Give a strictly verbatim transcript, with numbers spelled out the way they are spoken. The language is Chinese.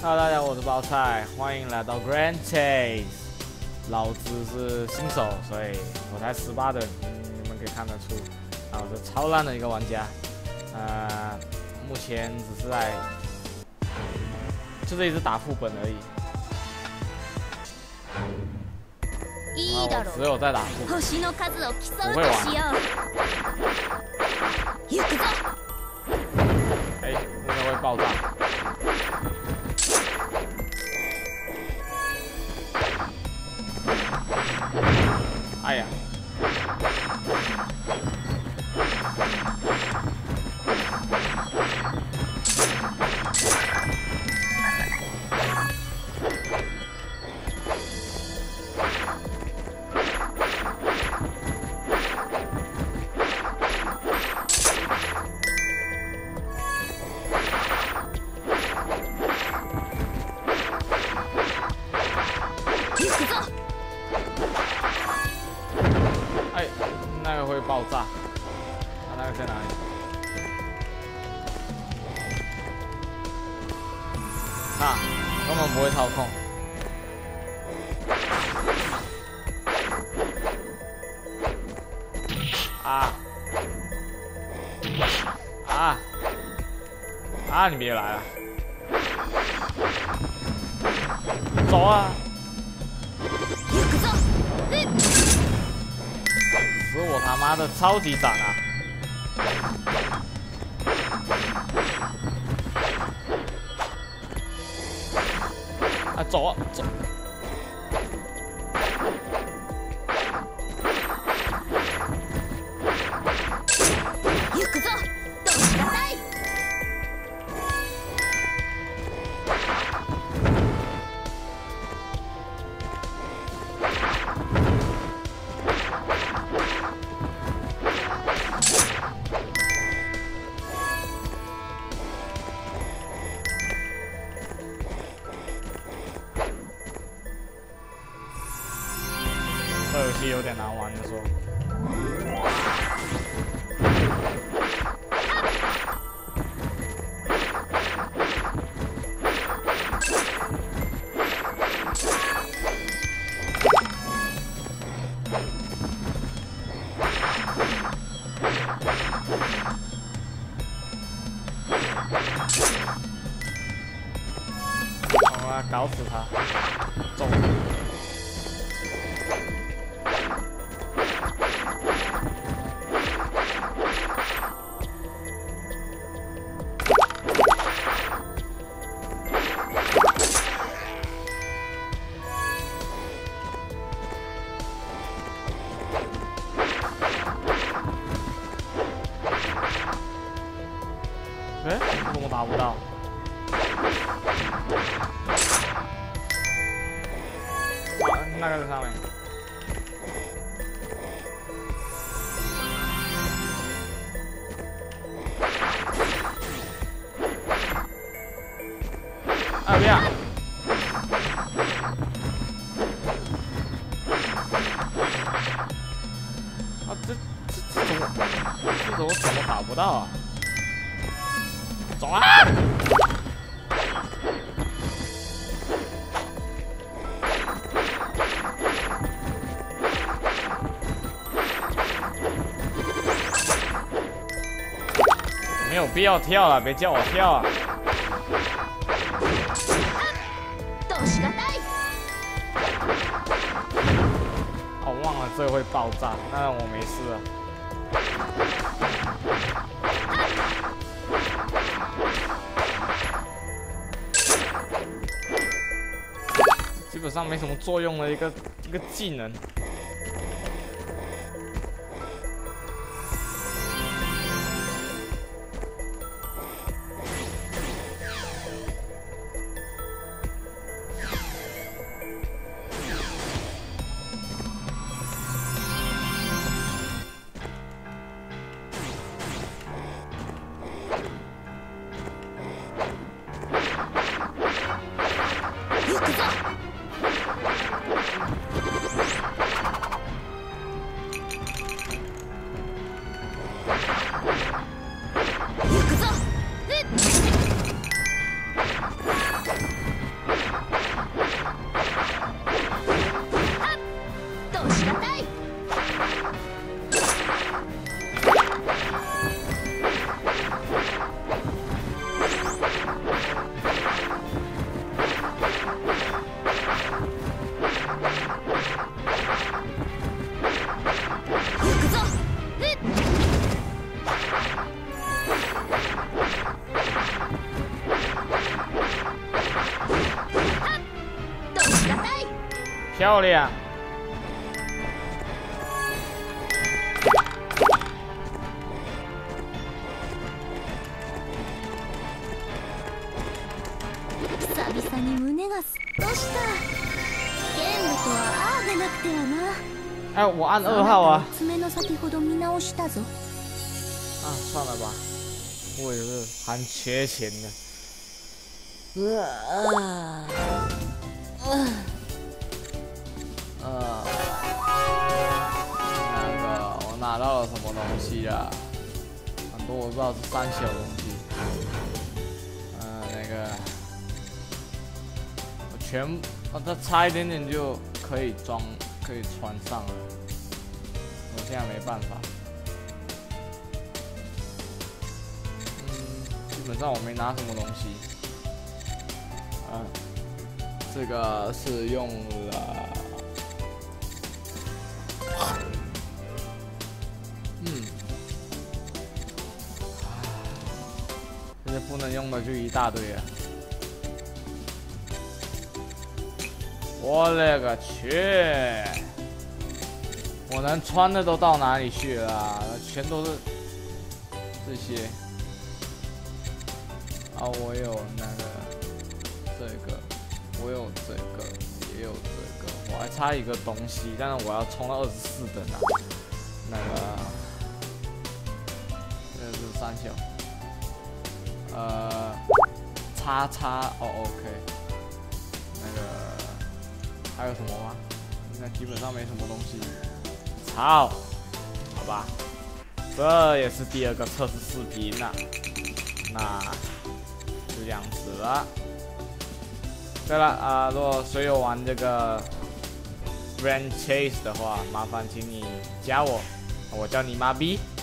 Hello， 大家好，我是包菜，欢迎来到 Grand Chase。老子是新手，所以我才十八等，你们可以看得出，啊，我是超烂的一个玩家。呃，目前只是在，就是一直打副本而已。啊，我只有在打副本，不会玩。哎，那个会爆炸。 哎呀！哎，那个会爆炸，啊，那个在哪里？啊，根本不会操控。啊！啊！啊！你别来了，走啊！ 死我他妈的超级闪啊！啊，走啊走！这游戏有点难玩，你说？我要搞死他！走！ 哎，怎么打不到？啊，那个在上面。啊，不要！啊，这这这怎么这怎么怎么打不到啊？ 走啊！没有必要跳了，别叫我跳啊！哦，我忘了这会爆炸，那我没事了。 基本上没什么作用的一个一个技能。 漂亮。 久々に胸がすっとした。ゲームとはああでなくてはな。 哎，我按二号啊。 爪の先ほど見直したぞ。 啊，算了吧，我也是还缺钱的。呃，呃，那个我拿到了什么东西啦？很多我不知道是三小东西。呃，那个我全，哦，它差一点点就可以装，可以穿上了。我现在没办法。嗯，基本上我没拿什么东西。嗯，这个是用了，嗯，这些不能用的就一大堆了。我勒个去！我能穿的都到哪里去了啊？全都是这些。啊，我有那个。这个，我有这个，也有这个，我还差一个东西，但是我要冲到二十四等啊。那个，这个是三小，呃，叉叉哦 ，OK。那个还有什么吗？应该基本上没什么东西。操，好吧，这也是第二个测试视频了，那就这样子了。对了啊、呃，如果谁有玩这个 Grand Chase 的话，麻烦请你加我，我叫你妈逼。